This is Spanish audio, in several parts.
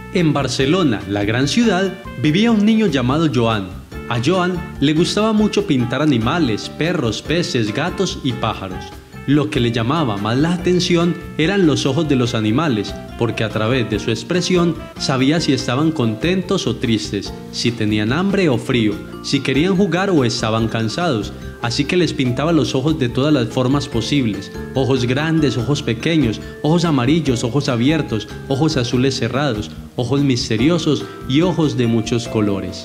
En Barcelona, la gran ciudad, vivía un niño llamado Joan. A Joan le gustaba mucho pintar animales, perros, peces, gatos y pájaros. Lo que le llamaba más la atención eran los ojos de los animales, porque a través de su expresión sabía si estaban contentos o tristes, si tenían hambre o frío, si querían jugar o estaban cansados. Así que les pintaba los ojos de todas las formas posibles: ojos grandes, ojos pequeños, ojos amarillos, ojos abiertos, ojos azules cerrados, ojos misteriosos y ojos de muchos colores.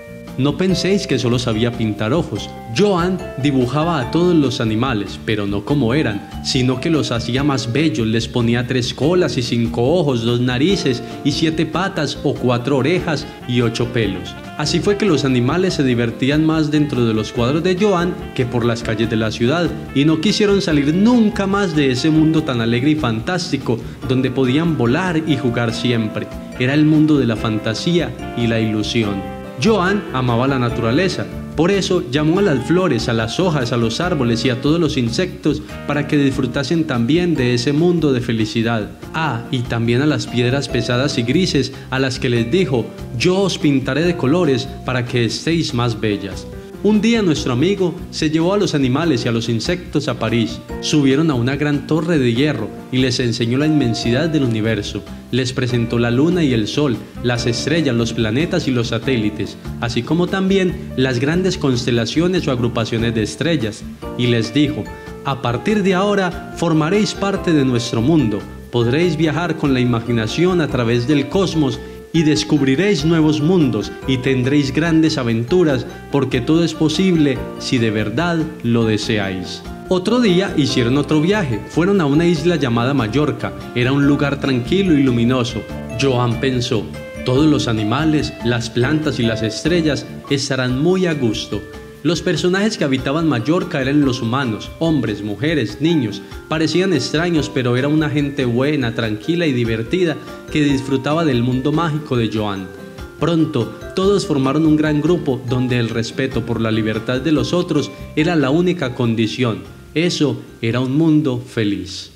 No penséis que solo sabía pintar ojos. Joan dibujaba a todos los animales, pero no como eran, sino que los hacía más bellos. Les ponía 3 colas y 5 ojos, 2 narices y 7 patas o 4 orejas y 8 pelos. Así fue que los animales se divertían más dentro de los cuadros de Joan que por las calles de la ciudad, y no quisieron salir nunca más de ese mundo tan alegre y fantástico donde podían volar y jugar siempre. Era el mundo de la fantasía y la ilusión. Joan amaba la naturaleza, por eso llamó a las flores, a las hojas, a los árboles y a todos los insectos para que disfrutasen también de ese mundo de felicidad. Y también a las piedras pesadas y grises, a las que les dijo: yo os pintaré de colores para que estéis más bellas. Un día nuestro amigo se llevó a los animales y a los insectos a París. Subieron a una gran torre de hierro y les enseñó la inmensidad del universo. Les presentó la luna y el sol, las estrellas, los planetas y los satélites, así como también las grandes constelaciones o agrupaciones de estrellas. Y les dijo: a partir de ahora formaréis parte de nuestro mundo. Podréis viajar con la imaginación a través del cosmos y descubriréis nuevos mundos y tendréis grandes aventuras, porque todo es posible si de verdad lo deseáis. Otro día hicieron otro viaje. Fueron a una isla llamada Mallorca. Era un lugar tranquilo y luminoso. Joan pensó: todos los animales, las plantas y las estrellas estarán muy a gusto. Los personajes que habitaban Mallorca eran los humanos, hombres, mujeres, niños. Parecían extraños, pero era una gente buena, tranquila y divertida que disfrutaba del mundo mágico de Joan. Pronto, todos formaron un gran grupo donde el respeto por la libertad de los otros era la única condición. Eso era un mundo feliz.